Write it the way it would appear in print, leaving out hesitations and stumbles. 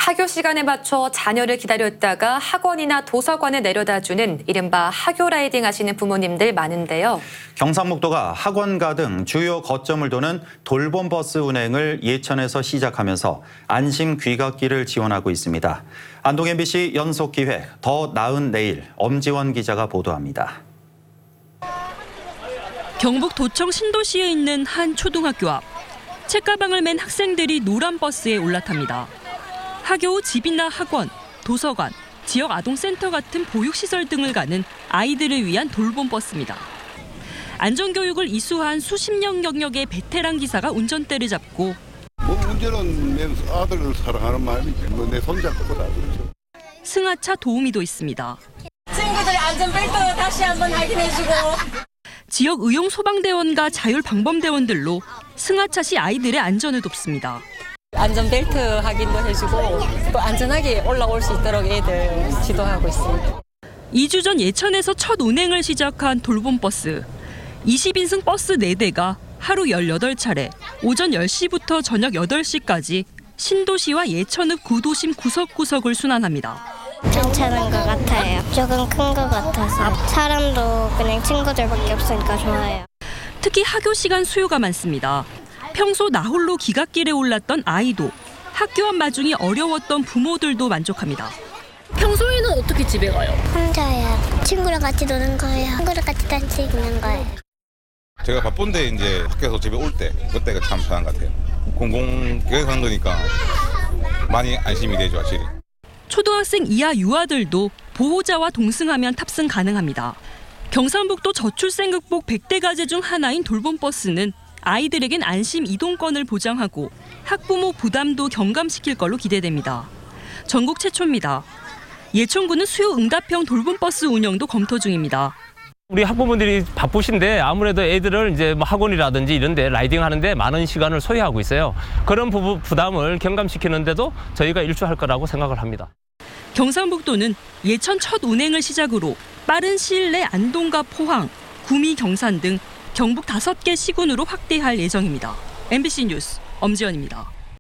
학교 시간에 맞춰 자녀를 기다렸다가 학원이나 도서관에 내려다주는 이른바 학교 라이딩 하시는 부모님들 많은데요. 경상북도가 학원가 등 주요 거점을 도는 돌봄버스 운행을 예천에서 시작하면서 안심 귀갓길을 지원하고 있습니다. 안동 MBC 연속기획 더 나은 내일 엄지원 기자가 보도합니다. 경북 도청 신도시에 있는 한 초등학교 앞. 책가방을 맨 학생들이 노란 버스에 올라탑니다. 학교 후 집이나 학원, 도서관, 지역 아동센터 같은 보육시설 등을 가는 아이들을 위한 돌봄 버스입니다. 안전교육을 이수한 수십 년 경력의 베테랑 기사가 운전대를 잡고 운전은 내 아들을 사랑하는 마음이지 내 손잡고보다 그렇죠. 승하차 도우미도 있습니다. 친구들 안전벨트 다시 한번 확인해주고 지역 의용 소방대원과 자율방범대원들로 승하차 시 아이들의 안전을 돕습니다. 안전벨트 확인도 해주고 또 안전하게 올라올 수 있도록 애들 지도하고 있습니다. 2주 전 예천에서 첫 운행을 시작한 돌봄버스. 20인승 버스 4대가 하루 18차례 오전 10시부터 저녁 8시까지 신도시와 예천읍 구도심 구석구석을 순환합니다. 괜찮은 것 같아요. 조금 큰 것 같아서 사람도 그냥 친구들밖에 없으니까 좋아요. 특히 학교 시간 수요가 많습니다. 평소 나 홀로 기갓길에 올랐던 아이도 학교 앞 마중이 어려웠던 부모들도 만족합니다. 평소에는 어떻게 집에 가요? 혼자요. 친구랑 같이 노는 거예요. 친구랑 같이 다니는 거예요. 제가 바쁜데 이제 학교에서 집에 올 때 그때가 참 편한 것 같아요. 공공교회에서 하는 거니까 많이 안심이 되죠, 확실히. 초등학생 이하 유아들도 보호자와 동승하면 탑승 가능합니다. 경상북도 저출생 극복 100대 과제 중 하나인 돌봄버스는 아이들에겐 안심 이동권을 보장하고 학부모 부담도 경감시킬 걸로 기대됩니다. 전국 최초입니다. 예천구는 수요 응답형 돌봄버스 운영도 검토 중입니다. 우리 학부모들이 바쁘신데 아무래도 애들을 이제 뭐 학원이라든지 이런 데 라이딩 하는데 많은 시간을 소요하고 있어요. 그런 부담을 경감시키는데도 저희가 일조할 거라고 생각을 합니다. 경상북도는 예천 첫 운행을 시작으로 빠른 시일 내 안동과 포항, 구미, 경산 등 경북 5개 시군으로 확대할 예정입니다. MBC 뉴스 엄지연입니다.